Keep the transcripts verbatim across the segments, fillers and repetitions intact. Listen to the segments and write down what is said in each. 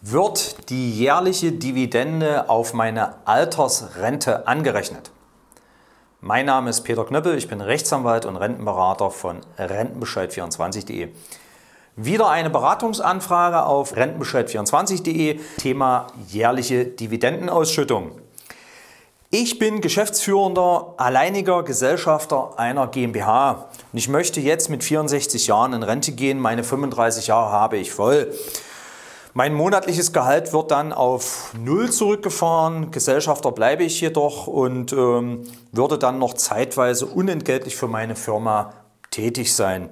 Wird die jährliche Dividende auf meine Altersrente angerechnet? Mein Name ist Peter Knöppel, ich bin Rechtsanwalt und Rentenberater von Rentenbescheid vierundzwanzig punkt de. Wieder eine Beratungsanfrage auf Rentenbescheid vierundzwanzig punkt de, Thema jährliche Dividendenausschüttung. Ich bin geschäftsführender, alleiniger Gesellschafter einer GmbH und ich möchte jetzt mit vierundsechzig Jahren in Rente gehen, meine fünfunddreißig Jahre habe ich voll. Mein monatliches Gehalt wird dann auf Null zurückgefahren, Gesellschafter bleibe ich jedoch und ähm, würde dann noch zeitweise unentgeltlich für meine Firma tätig sein.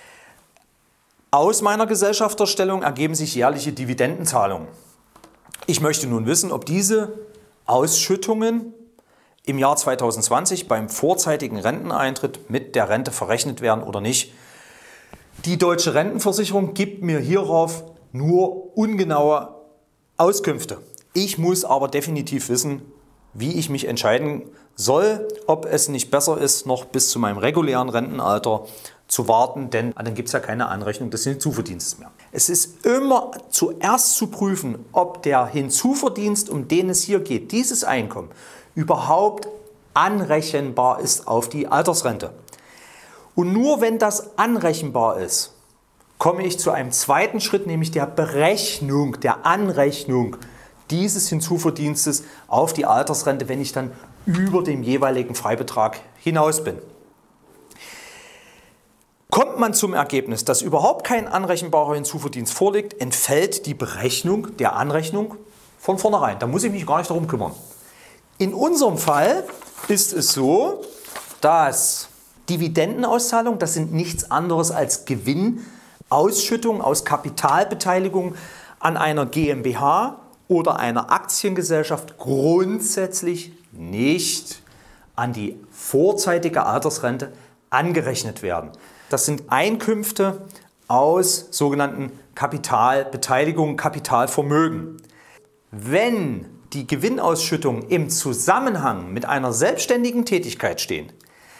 Aus meiner Gesellschafterstellung ergeben sich jährliche Dividendenzahlungen. Ich möchte nun wissen, ob diese Ausschüttungen im Jahr zweitausendzwanzig beim vorzeitigen Renteneintritt mit der Rente verrechnet werden oder nicht. Die Deutsche Rentenversicherung gibt mir hierauf nur ungenaue Auskünfte. Ich muss aber definitiv wissen, wie ich mich entscheiden soll, ob es nicht besser ist, noch bis zu meinem regulären Rentenalter zu warten, denn dann gibt es ja keine Anrechnung des Hinzuverdienstes mehr. Es ist immer zuerst zu prüfen, ob der Hinzuverdienst, um den es hier geht, dieses Einkommen, überhaupt anrechenbar ist auf die Altersrente. Und nur wenn das anrechenbar ist, komme ich zu einem zweiten Schritt, nämlich der Berechnung, der Anrechnung dieses Hinzuverdienstes auf die Altersrente, wenn ich dann über dem jeweiligen Freibetrag hinaus bin. Kommt man zum Ergebnis, dass überhaupt kein anrechenbarer Hinzuverdienst vorliegt, entfällt die Berechnung der Anrechnung von vornherein. Da muss ich mich gar nicht darum kümmern. In unserem Fall ist es so, dass Dividendenauszahlungen, das sind nichts anderes als Gewinnausschüttungen aus Kapitalbeteiligung an einer GmbH oder einer Aktiengesellschaft, grundsätzlich nicht an die vorzeitige Altersrente angerechnet werden. Das sind Einkünfte aus sogenannten Kapitalbeteiligungen, Kapitalvermögen. Wenn die Gewinnausschüttungen im Zusammenhang mit einer selbstständigen Tätigkeit stehen,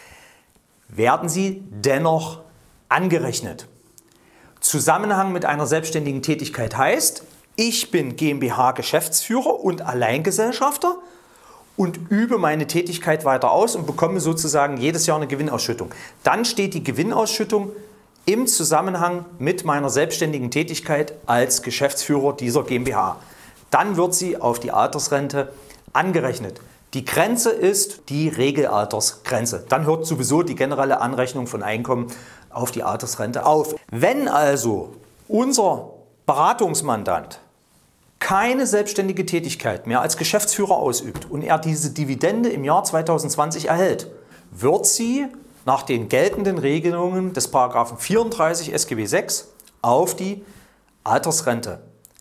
werden sie dennoch angerechnet. Zusammenhang mit einer selbstständigen Tätigkeit heißt, ich bin GmbH-Geschäftsführer und Alleingesellschafter und übe meine Tätigkeit weiter aus und bekomme sozusagen jedes Jahr eine Gewinnausschüttung. Dann steht die Gewinnausschüttung im Zusammenhang mit meiner selbstständigen Tätigkeit als Geschäftsführer dieser GmbH. Dann wird sie auf die Altersrente angerechnet. Die Grenze ist die Regelaltersgrenze. Dann hört sowieso die generelle Anrechnung von Einkommen auf die Altersrente auf. Wenn also unser Beratungsmandant keine selbstständige Tätigkeit mehr als Geschäftsführer ausübt und er diese Dividende im Jahr zweitausendzwanzig erhält, wird sie nach den geltenden Regelungen des Paragraphen vierunddreißig S G B sechs auf die Altersrente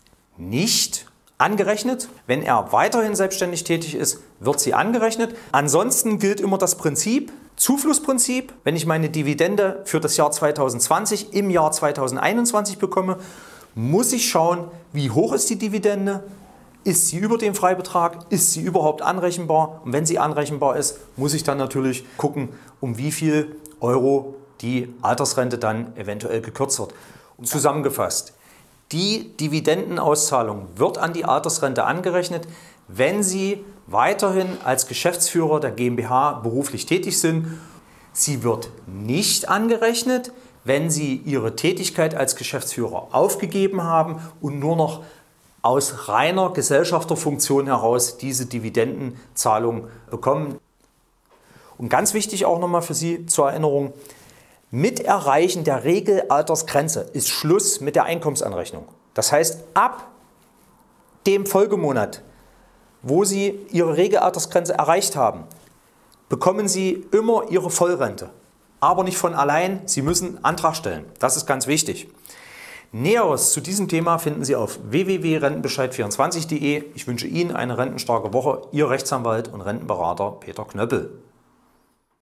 nicht angerechnet. Wenn er weiterhin selbstständig tätig ist, wird sie angerechnet. Ansonsten gilt immer das Prinzip, Zuflussprinzip. Wenn ich meine Dividende für das Jahr zweitausendzwanzig im Jahr zweitausendeinundzwanzig bekomme, muss ich schauen, wie hoch ist die Dividende, ist sie über dem Freibetrag, ist sie überhaupt anrechenbar und wenn sie anrechenbar ist, muss ich dann natürlich gucken, um wie viel Euro die Altersrente dann eventuell gekürzt wird. Und zusammengefasst, die Dividendenauszahlung wird an die Altersrente angerechnet, wenn Sie weiterhin als Geschäftsführer der GmbH beruflich tätig sind. Sie wird nicht angerechnet, wenn Sie Ihre Tätigkeit als Geschäftsführer aufgegeben haben und nur noch aus reiner Gesellschafterfunktion heraus diese Dividendenzahlung bekommen. Und ganz wichtig auch nochmal für Sie zur Erinnerung, mit Erreichen der Regelaltersgrenze ist Schluss mit der Einkommensanrechnung. Das heißt, ab dem Folgemonat, wo Sie Ihre Regelaltersgrenze erreicht haben, bekommen Sie immer Ihre Vollrente. Aber nicht von allein, Sie müssen einen Antrag stellen. Das ist ganz wichtig. Näheres zu diesem Thema finden Sie auf w w w punkt rentenbescheid vierundzwanzig punkt de. Ich wünsche Ihnen eine rentenstarke Woche. Ihr Rechtsanwalt und Rentenberater Peter Knöppel.